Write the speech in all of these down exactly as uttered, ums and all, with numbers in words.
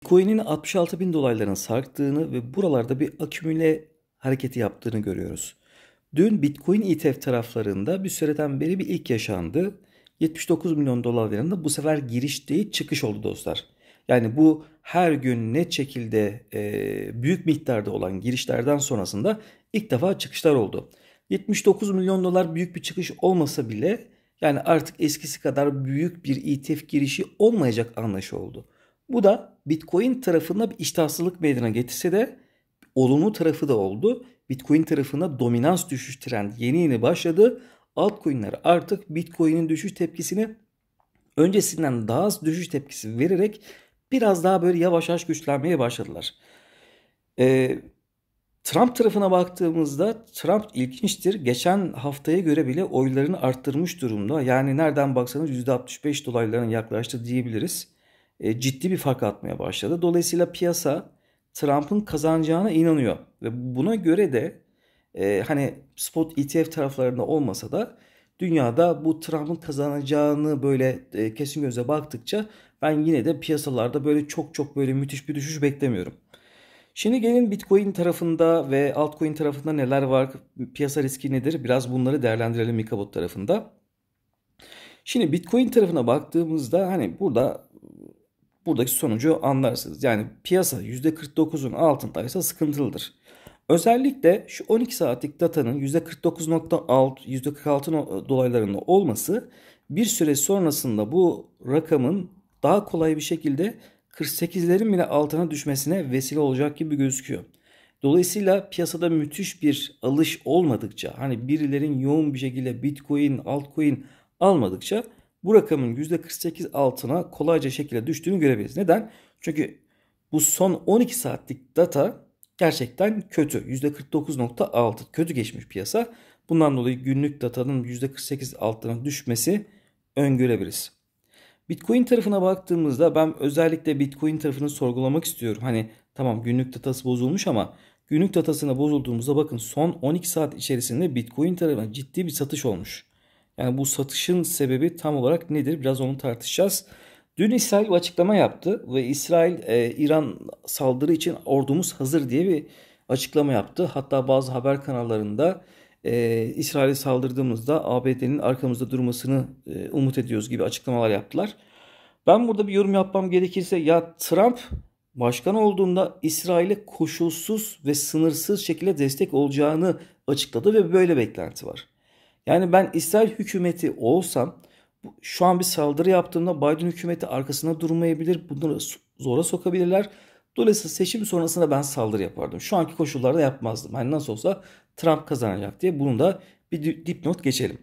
Bitcoin'in altmış altı bin dolarların sarktığını ve buralarda bir akümüle hareketi yaptığını görüyoruz. Dün Bitcoin E T F taraflarında bir süreden beri bir ilk yaşandı. yetmiş dokuz milyon dolarlarında bu sefer giriş değil çıkış oldu dostlar. Yani bu her gün net şekilde e, büyük miktarda olan girişlerden sonrasında ilk defa çıkışlar oldu. yetmiş dokuz milyon dolar büyük bir çıkış olmasa bile yani artık eskisi kadar büyük bir E T F girişi olmayacak anlayışı oldu. Bu da Bitcoin tarafında bir iştahsızlık meydana getirse de olumlu tarafı da oldu. Bitcoin tarafına dominans düşüş trendi yeni yeni başladı. Altcoin'ler artık Bitcoin'in düşüş tepkisini öncesinden daha az düşüş tepkisi vererek biraz daha böyle yavaş yavaş güçlenmeye başladılar. Ee, Trump tarafına baktığımızda Trump ilginçtir. Geçen haftaya göre bile oylarını arttırmış durumda. Yani nereden baksanız yüzde altmış beş dolaylarına yaklaştı diyebiliriz. E, ciddi bir fark atmaya başladı. Dolayısıyla piyasa Trump'ın kazanacağına inanıyor. Ve buna göre de e, hani spot E T F taraflarında olmasa da dünyada bu Trump'ın kazanacağını böyle e, kesin göze baktıkça ben yine de piyasalarda böyle çok çok böyle müthiş bir düşüş beklemiyorum. Şimdi gelin Bitcoin tarafında ve altcoin tarafında neler var, piyasa riski nedir? Biraz bunları değerlendirelim Mikabot tarafında. Şimdi Bitcoin tarafına baktığımızda hani burada buradaki sonucu anlarsınız. Yani piyasa yüzde kırk dokuzun altındaysa sıkıntılıdır. Özellikle şu on iki saatlik datanın yüzde kırk dokuz nokta altı, yüzde kırk altı dolaylarında olması bir süre sonrasında bu rakamın daha kolay bir şekilde kırk sekizlerin bile altına düşmesine vesile olacak gibi gözüküyor. Dolayısıyla piyasada müthiş bir alış olmadıkça, hani birilerin yoğun bir şekilde Bitcoin, altcoin almadıkça bu rakamın yüzde kırk sekiz altına kolayca şekilde düştüğünü görebiliriz. Neden? Çünkü bu son on iki saatlik data gerçekten kötü. yüzde kırk dokuz nokta altı kötü geçmiş piyasa. Bundan dolayı günlük datanın yüzde kırk sekiz altına düşmesi öngörebiliriz. Bitcoin tarafına baktığımızda ben özellikle Bitcoin tarafını sorgulamak istiyorum. Hani tamam günlük datası bozulmuş ama günlük datasına bozulduğumuzda bakın son on iki saat içerisinde Bitcoin tarafına ciddi bir satış olmuş. Yani bu satışın sebebi tam olarak nedir? Biraz onu tartışacağız. Dün İsrail bir açıklama yaptı ve İsrail e, İran saldırı için ordumuz hazır diye bir açıklama yaptı. Hatta bazı haber kanallarında e, İsrail'e saldırdığımızda A B D'nin arkamızda durmasını e, umut ediyoruz gibi açıklamalar yaptılar. Ben burada bir yorum yapmam gerekirse ya Trump başkan olduğunda İsrail'e koşulsuz ve sınırsız şekilde destek olacağını açıkladı ve böyle beklenti var. Yani ben İsrail hükümeti olsam şu an bir saldırı yaptığımda Biden hükümeti arkasına durmayabilir. Bunları zora sokabilirler. Dolayısıyla seçim sonrasında ben saldırı yapardım. Şu anki koşullarda yapmazdım. Hani nasıl olsa Trump kazanacak diye bunu da bir dipnot geçelim.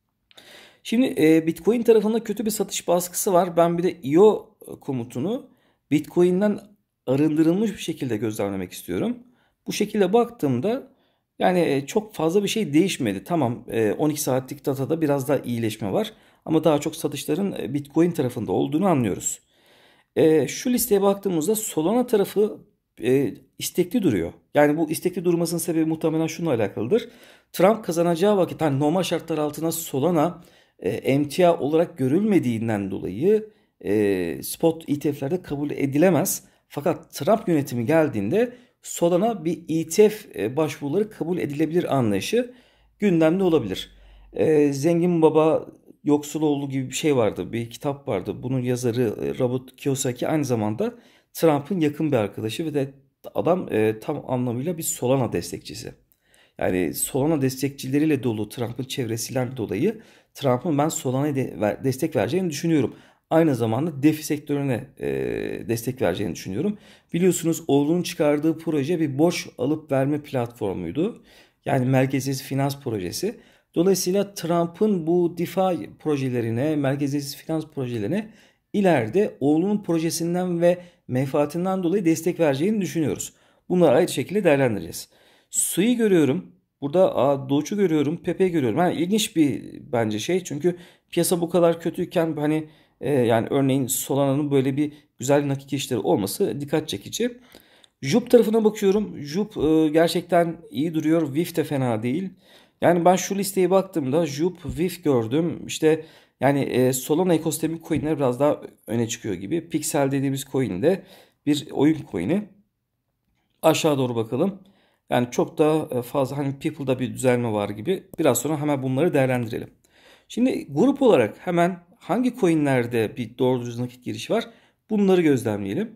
Şimdi e, Bitcoin tarafında kötü bir satış baskısı var. Ben bir de I O komutunu Bitcoin'den arındırılmış bir şekilde gözlemlemek istiyorum. Bu şekilde baktığımda yani e, çok fazla bir şey değişmedi. Tamam e, on iki saatlik datada biraz daha iyileşme var. Ama daha çok satışların e, Bitcoin tarafında olduğunu anlıyoruz. E, şu listeye baktığımızda Solana tarafı e, istekli duruyor. Yani bu istekli durmasının sebebi muhtemelen şununla alakalıdır. Trump kazanacağı vakit hani normal şartlar altında Solana e, emtia olarak görülmediğinden dolayı e, spot E T F'lerde kabul edilemez. Fakat Trump yönetimi geldiğinde Solana bir E T F e, başvuruları kabul edilebilir anlayışı gündemde olabilir. E, Zengin Baba Yoksuloğlu gibi bir şey vardı. Bir kitap vardı. Bunun yazarı e, Robert Kiyosaki aynı zamanda Trump'ın yakın bir arkadaşı ve de adam e, tam anlamıyla bir Solana destekçisi. Yani Solana destekçileriyle dolu Trump'ın çevresinden dolayı Trump'ın ben Solana'ya de, destek vereceğini düşünüyorum. Aynı zamanda DeFi sektörüne e, destek vereceğini düşünüyorum. Biliyorsunuz oğlunun çıkardığı proje bir borç alıp verme platformuydu. Yani merkeziyetsiz finans projesi. Dolayısıyla Trump'ın bu DeFi projelerine, merkeziyetsiz finans projelerine ileride oğlunun projesinden ve menfaatinden dolayı destek vereceğini düşünüyoruz. Bunları ayrı şekilde değerlendireceğiz. Su'yu görüyorum. Burada a, Doge'u görüyorum. Pepe görüyorum. Yani ilginç bir bence şey. Çünkü piyasa bu kadar kötüyken hani e, yani örneğin Solana'nın böyle bir güzel nakit işleri olması dikkat çekici. Jup tarafına bakıyorum. Jup e, gerçekten iyi duruyor. V I F de fena değil. Yani ben şu listeye baktığımda Jup, V I F gördüm. İşte yani e, Solana ekosistemi coinler biraz daha öne çıkıyor gibi. Pixel dediğimiz coin de bir oyun coin'i. Aşağı doğru bakalım. Yani çok da fazla hani People'da bir düzelme var gibi. Biraz sonra hemen bunları değerlendirelim. Şimdi grup olarak hemen hangi coin'lerde bir doğru düzgün nakit girişi var? Bunları gözlemleyelim.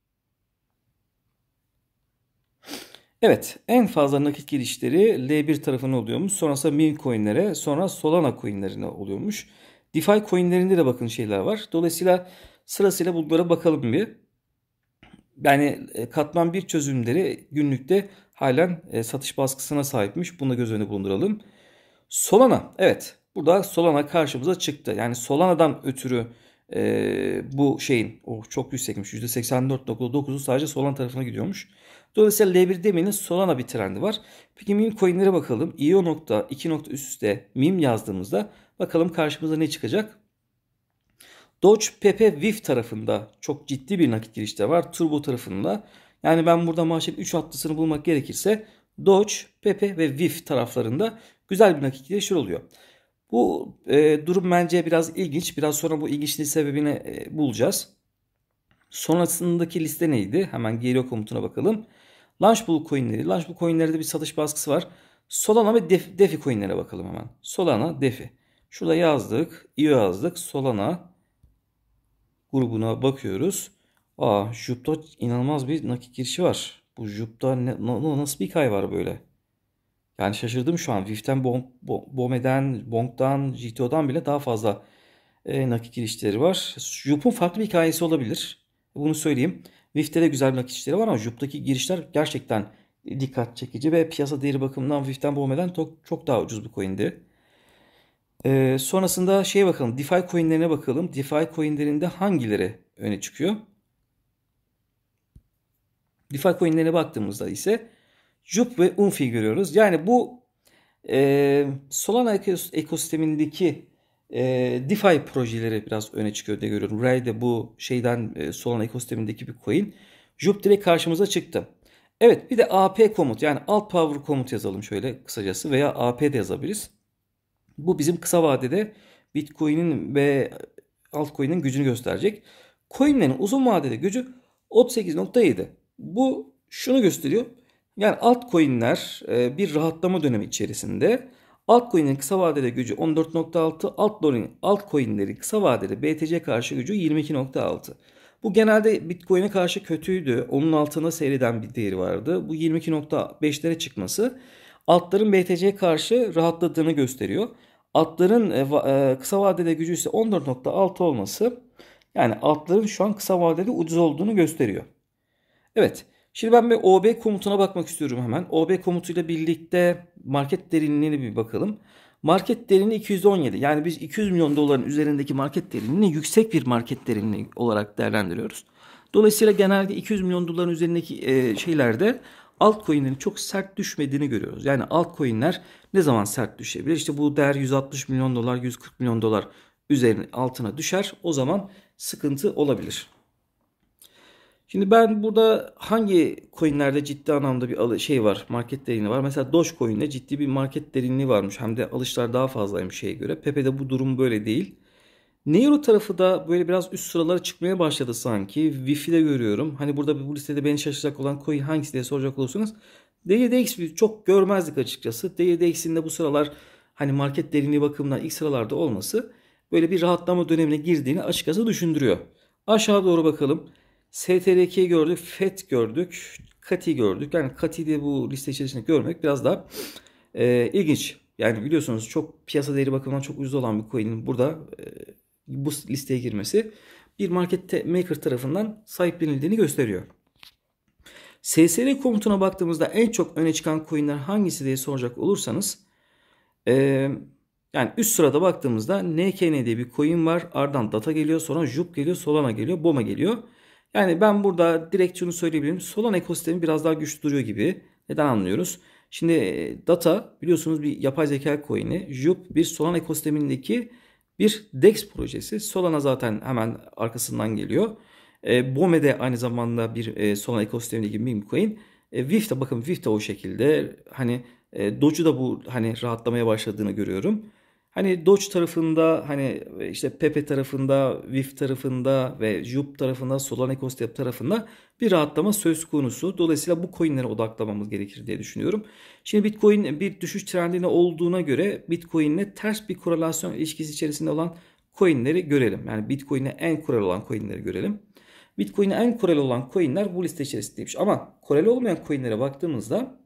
Evet, en fazla nakit girişleri L bir tarafına oluyormuş. Sonrasında meme coin'lere, sonra Solana coin'lerine oluyormuş. DeFi coin'lerinde de bakın şeyler var. Dolayısıyla sırasıyla bunlara bakalım bir. Yani katman bir çözümleri günlükte halen satış baskısına sahipmiş. Bunu da göz önüne bulunduralım. Solana, evet. Burada Solana karşımıza çıktı. Yani Solana'dan ötürü e, bu şeyin o oh, çok yüksekmiş. yüzde seksen dört nokta dokuzu sadece Solana tarafına gidiyormuş. Dolayısıyla L bir demenin Solana bir trendi var. Peki meme coin'lere bakalım. I O nokta iki nokta üst üste meme yazdığımızda bakalım karşımıza ne çıkacak? Doge, Pepe, V I F tarafında çok ciddi bir nakit girişte var. Turbo tarafında. Yani ben burada maaşın üç hattısını bulmak gerekirse Doge, Pepe ve V I F taraflarında güzel bir nakit girişi oluyor. Bu e, durum bence biraz ilginç. Biraz sonra bu ilginçliğin sebebini e, bulacağız. Sonrasındaki liste neydi? Hemen geliyor komutuna bakalım. Launchpool coinleri. Launchpool coinlerde bir satış baskısı var. Solana ve Def, DeFi coinlere bakalım hemen. Solana, DeFi. Şurada yazdık. I O yazdık. Solana grubuna bakıyoruz. Aa, Jup'ta inanılmaz bir nakit girişi var. Bu Jup'ta ne, nasıl bir hikaye var böyle? Yani şaşırdım şu an. V I F'ten, Bome'den, Bonk'tan, G T O'dan bile daha fazla e, nakit girişleri var. Jup'un farklı bir hikayesi olabilir. Bunu söyleyeyim. V I F'te de güzel nakit girişleri var ama Jup'taki girişler gerçekten dikkat çekici ve piyasa değeri bakımından V I F'ten, Bome'den çok, çok daha ucuz bir coin'di. Ee, sonrasında şeye bakalım. DeFi coin'lerine bakalım. DeFi coin'lerinde hangileri öne çıkıyor? DeFi coin'lerine baktığımızda ise Jup ve Unfi görüyoruz. Yani bu e, Solana ekosistemindeki e, DeFi projeleri biraz öne çıkıyor diye görüyorum. Ray de bu şeyden e, Solana ekosistemindeki bir coin. Jup direkt karşımıza çıktı. Evet, bir de A P komut, yani alt power komut yazalım şöyle kısacası veya A P de yazabiliriz. Bu bizim kısa vadede Bitcoin'in ve altcoin'in gücünü gösterecek. Coin'lerin uzun vadede gücü otuz sekiz nokta yedi. Bu şunu gösteriyor. Yani altcoin'ler bir rahatlama dönemi içerisinde. Altcoin'in kısa vadede gücü on dört nokta altı, altcoin'lerin kısa vadede B T C karşı gücü yirmi iki nokta altı. Bu genelde Bitcoin'e karşı kötüydü. Onun altına seyreden bir değeri vardı. Bu yirmi iki nokta beşlere çıkması altların B T C'ye karşı rahatladığını gösteriyor. Altların kısa vadede gücü ise on dört nokta altı olması, yani altların şu an kısa vadede ucuz olduğunu gösteriyor. Evet. Şimdi ben bir O B komutuna bakmak istiyorum hemen. O B komutuyla birlikte market derinliğine bir bakalım. Market derinliği iki yüz on yedi. Yani biz iki yüz milyon doların üzerindeki market derinliğini yüksek bir market derinliği olarak değerlendiriyoruz. Dolayısıyla genelde iki yüz milyon doların üzerindeki şeylerde altcoin'lerin çok sert düşmediğini görüyoruz. Yani altcoin'ler ne zaman sert düşebilir? İşte bu değer yüz altmış milyon dolar, yüz kırk milyon dolar üzerine altına düşer. O zaman sıkıntı olabilir. Şimdi ben burada hangi coinlerde ciddi anlamda bir şey var, market derinliği var. Mesela Dogecoin'de ciddi bir market derinliği varmış. Hem de alışlar daha fazlaymış şeye göre. Pepe'de bu durum böyle değil. Neuro tarafı da böyle biraz üst sıralara çıkmaya başladı sanki. Wi-Fi'de görüyorum. Hani burada bu listede beni şaşıracak olan coin hangisi diye soracak olursanız D Y D X çok görmezdik açıkçası. D Y D X'in de bu sıralar hani market derinliği bakımından ilk sıralarda olması böyle bir rahatlama dönemine girdiğini açıkçası düşündürüyor. Aşağı doğru bakalım. S T R K'yi gördük, F E T gördük, C A T I gördük. Yani C A T I'yi de bu liste içerisinde görmek biraz daha e, ilginç. Yani biliyorsunuz çok piyasa değeri bakımından çok ucuz olan bir coin'in burada e, bu listeye girmesi bir market maker tarafından sahiplenildiğini gösteriyor. S S R komutuna baktığımızda en çok öne çıkan coin'ler hangisi diye soracak olursanız e, yani üst sırada baktığımızda N K N diye bir coin var. Ardından Data geliyor, sonra Jup geliyor, Solana geliyor, Boma geliyor. Yani ben burada direkt şunu söyleyebilirim. Solana ekosistemi biraz daha güçlü duruyor gibi. Neden anlıyoruz? Şimdi Data biliyorsunuz bir yapay zeka coin'i. Jup bir Solana ekosistemindeki bir DEX projesi. Solana zaten hemen arkasından geliyor. E, Bome de aynı zamanda bir e, Solana ekosistemindeki meme coin. E, V I F de bakın V I F de o şekilde. Hani e, Doge'u da bu hani rahatlamaya başladığını görüyorum. Hani Doge tarafında, hani işte Pepe tarafında, V I F tarafında ve Jup tarafında, Solana ekosistemi tarafında bir rahatlama söz konusu. Dolayısıyla bu coinlere odaklamamız gerekir diye düşünüyorum. Şimdi Bitcoin bir düşüş trendinde olduğuna göre Bitcoin ile ters bir korelasyon ilişkisi içerisinde olan coinleri görelim. Yani Bitcoin ile en koreli olan coinleri görelim. Bitcoin'e en koreli olan coinler bu liste içerisindeymiş. Ama koreli olmayan coinlere baktığımızda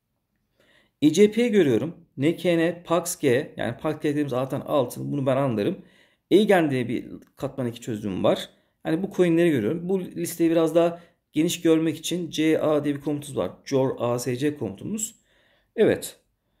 E C P'yi görüyorum. N K N, P A X G, yani P A X G dediğimiz zaten altın, bunu ben anlarım. Eigen diye bir katman iki çözümüm var. Yani bu coinleri görüyorum. Bu listeyi biraz daha geniş görmek için C A diye bir komutumuz var. C O R A S C komutumuz. Evet.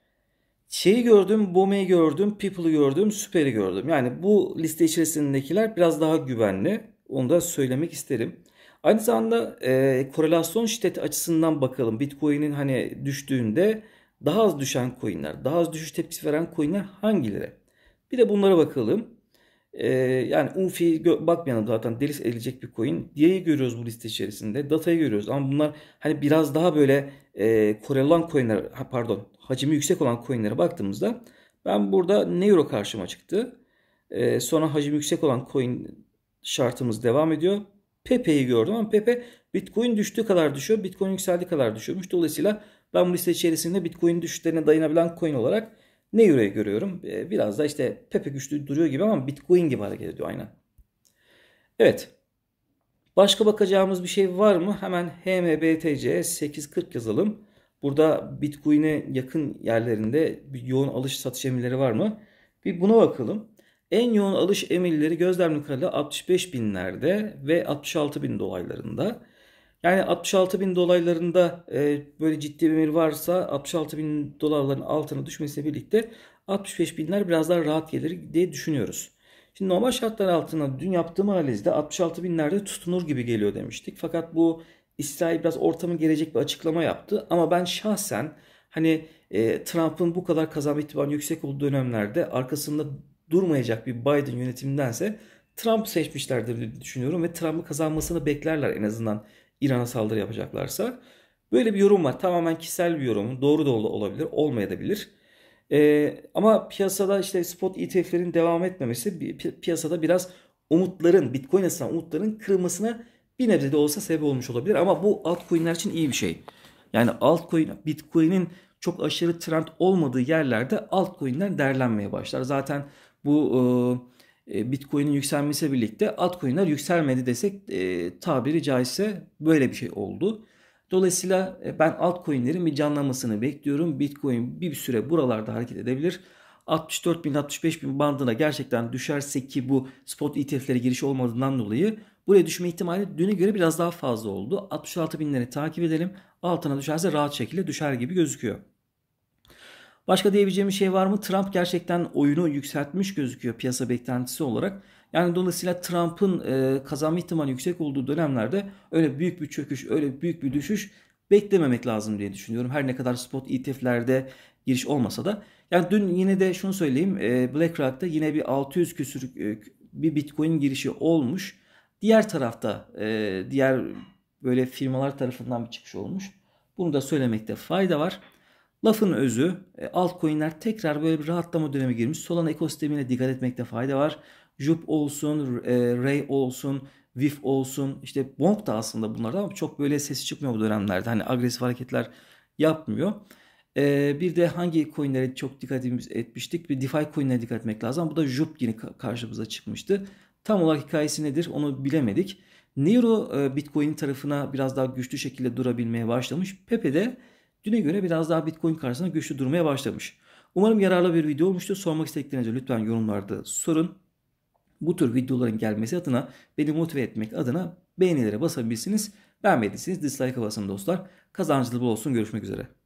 Şeyi gördüm, Bome'yi gördüm, People'ı gördüm, Super'i gördüm. Yani bu liste içerisindekiler biraz daha güvenli. Onu da söylemek isterim. Aynı zamanda e, korelasyon şiddeti açısından bakalım. Bitcoin'in hani düştüğünde daha az düşen coinler, daha az düşüş tepkisi veren coinler hangileri? Bir de bunlara bakalım. E, yani U F I'ye bakmayalım, zaten delis edilecek bir coin. Dia'yı görüyoruz bu liste içerisinde. Data'yı görüyoruz ama bunlar hani biraz daha böyle e, koreli olan coinler, pardon, hacmi yüksek olan coinlere baktığımızda ben burada Neuro karşıma çıktı. E, sonra hacmi yüksek olan coin şartımız devam ediyor. Pepe'yi gördüm ama Pepe Bitcoin düştüğü kadar düşüyor, Bitcoin yükseldiği kadar düşüyormuş. Dolayısıyla ben bu liste içerisinde Bitcoin düşüşlerine dayanabilen coin olarak Neuro'yu görüyorum. Biraz da işte Pepe güçlü duruyor gibi ama Bitcoin gibi hareket ediyor aynen. Evet. Başka bakacağımız bir şey var mı? Hemen H M B T C sekiz yüz kırk yazalım. Burada Bitcoin'e yakın yerlerinde bir yoğun alış satış emirleri var mı? Bir buna bakalım. En yoğun alış emirleri gözlemli kadarıyla altmış beş binlerde ve altmış altı bin dolaylarında. Yani altmış altı bin dolaylarında e, böyle ciddi bir emir varsa altmış altı bin dolarların altına düşmesiyle birlikte altmış beş binler biraz daha rahat gelir diye düşünüyoruz. Şimdi normal şartlar altında dün yaptığım analizde altmış altı binlerde tutunur gibi geliyor demiştik. Fakat bu İsrail biraz ortamı gelecek bir açıklama yaptı. Ama ben şahsen hani e, Trump'ın bu kadar kazanma ihtimali yüksek olduğu dönemlerde arkasında durmayacak bir Biden yönetimdense Trump seçmişlerdir diye düşünüyorum. Ve Trump'ın kazanmasını beklerler en azından İran'a saldırı yapacaklarsa. Böyle bir yorum var. Tamamen kişisel bir yorum. Doğru da olabilir, olmayabilir. Ee, ama piyasada işte spot E T F'lerin devam etmemesi piyasada biraz umutların, Bitcoin açısından umutların kırılmasına bir nebze de olsa sebep olmuş olabilir. Ama bu altcoin'ler için iyi bir şey. Yani altcoin, Bitcoin'in çok aşırı trend olmadığı yerlerde altcoin'ler değerlenmeye başlar. Zaten bu e, Bitcoin'in yükselmesiyle birlikte altcoin'ler yükselmedi desek e, tabiri caizse böyle bir şey oldu. Dolayısıyla ben altcoin'lerin bir canlanmasını bekliyorum. Bitcoin bir süre buralarda hareket edebilir. altmış dört bin altmış beş bin bandına gerçekten düşerse, ki bu spot E T F'lere giriş olmadığından dolayı buraya düşme ihtimali düne göre biraz daha fazla oldu. altmış altı binleri takip edelim. Altına düşerse rahat şekilde düşer gibi gözüküyor. Başka diyebileceğim bir şey var mı? Trump gerçekten oyunu yükseltmiş gözüküyor piyasa beklentisi olarak. Yani dolayısıyla Trump'ın e, kazanma ihtimali yüksek olduğu dönemlerde öyle büyük bir çöküş, öyle büyük bir düşüş beklememek lazım diye düşünüyorum. Her ne kadar spot E T F'lerde giriş olmasa da. Yani dün yine de şunu söyleyeyim. E, BlackRock'ta yine bir altı yüz küsür e, bir Bitcoin girişi olmuş. Diğer tarafta e, diğer böyle firmalar tarafından bir çıkış olmuş. Bunu da söylemekte fayda var. Lafın özü, altcoin'ler tekrar böyle bir rahatlama dönemi girmiş. Solana ekosistemine dikkat etmekte fayda var. Jup olsun, Ray olsun, V I F olsun, işte Bonk da aslında bunlardan ama çok böyle sesi çıkmıyor bu dönemlerde. Hani agresif hareketler yapmıyor. Bir de hangi coin'lere çok dikkat etmiştik? Bir DeFi coin'lere dikkat etmek lazım. Bu da Jup yine karşımıza çıkmıştı. Tam olarak hikayesi nedir onu bilemedik. Neuro Bitcoin tarafına biraz daha güçlü şekilde durabilmeye başlamış. Pepe de düne göre biraz daha Bitcoin karşısında güçlü durmaya başlamış. Umarım yararlı bir video olmuştur. Sormak istediklerinizi lütfen yorumlarda sorun. Bu tür videoların gelmesi adına, beni motive etmek adına beğenilere basabilirsiniz. Beğenmediyseniz dislike'a basın dostlar. Kazancınız bol olsun. Görüşmek üzere.